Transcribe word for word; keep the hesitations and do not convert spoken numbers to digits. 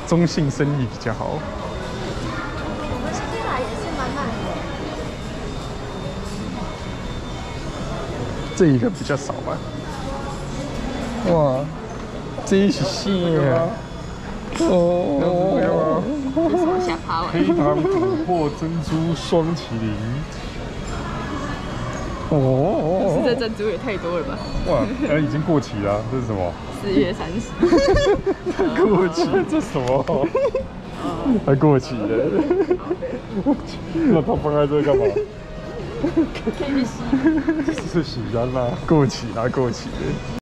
中性生意比较好。 我们今天来也是满满的。 这一个比较少吧？哇，这一起蟹啊！哦， 这是什么下趴尾？ 黑糖琥珀珍珠双麒麟。 哦， 这珍珠也太多了吧？ 哇，哎，已经过期了，这是什么？ 四月三十。 过期， 这什么？还过期了？那他放在这干嘛？ 可以去洗。 这是洗干啦。 过期啦，过期了。